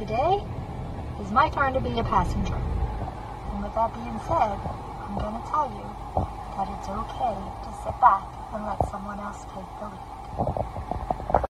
today is my turn to be a passenger. And with that being said, I'm going to tell you that it's okay to sit back and let someone else take the lead.